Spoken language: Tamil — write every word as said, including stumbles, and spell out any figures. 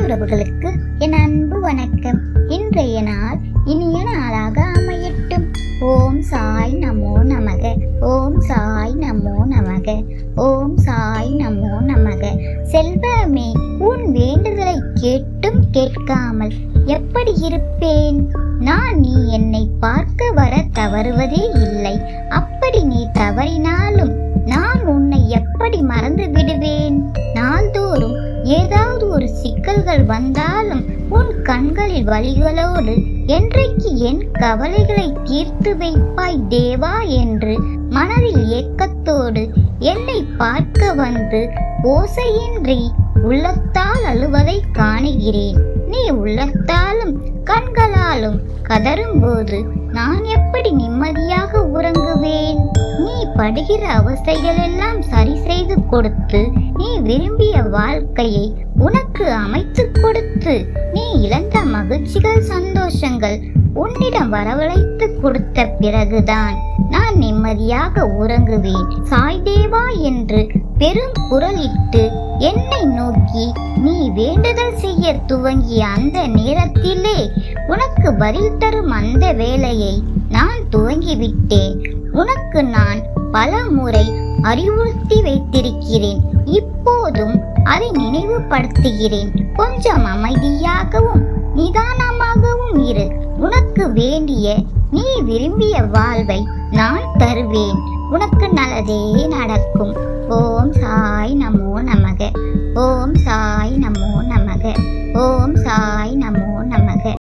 உறவுகளுக்கு என் அன்பு வணக்கம். இன்றைய நாள் இனிய நாளாக அமையட்டும். ஓம் சாய் நமோ நமக. ஓம் சாய் நமோ நமக. ஓம் சாய் நமோ நமக. செல்வமே, உன் வேண்டுதலை கேட்டும் கேட்காமல் எப்படி இருப்பேன்? நான் நீ என்னை பார்க்க வர தவறுவதே இல்லை. அப்படி நீ தவறினாலும் நான் உன்னை எப்படி மறந்து விடுவேன்? நாள்தோறும் ஏதாவது ஒரு சிக்கல்கள் வந்தாலும் உன் கண்களில் வலிகளோடு என்றைக்கு என் கவலைகளை தீர்த்து வைப்பாய் தேவா என்று மனதில் ஏக்கத்தோடு என்னை பார்க்க வந்து ஓசையின்றி உள்ளத்தால் அழுவதை காணுகிறேன். நீ உள்ளத்தாலும் கண்களாலும் கதறும் போது நான் எப்படி நிம்மதியாக உறங்குவேன்? நீ படுகிற அவஸ்தைகள் எல்லாம் சரி செய்து கொடுத்து நீ விரும்பிய வாழ்க்கையை உனக்கு அமைத்து கொடுத்து நீ இழந்த மகிழ்ச்சிகள் சந்தோஷங்கள் உன்னிடம் வரவழைத்து கொடுத்த பிறகுதான் நான் நிம்மதியாக உறங்குவேன். சாய் தேவா என்று பெரும் குரலிட்டு என்னை நோக்கி நீ வேண்டுதல் செய்ய துவங்கிய அந்த நேரத்திலே உனக்கு பதில் தரும் அந்த வேளையை நான் துவங்கிவிட்டேன். உனக்கு நான் பல முறை அறிவுறுத்தி வைத்திருக்கிறேன். இப்போதும் அதை நினைவுபடுத்துகிறேன். கொஞ்சம் அமைதியாகவும் நிதானமாகவும் இரு. உனக்கு வேண்டிய நீ விரும்பிய வாழ்வை நான் தருவேன். உனக்கு நல்லதே நடக்கும். ஓம் சாய் நமோ நமக. ஓம் சாய் நமோ நமக. ஓம் சாய் நமோ நமக.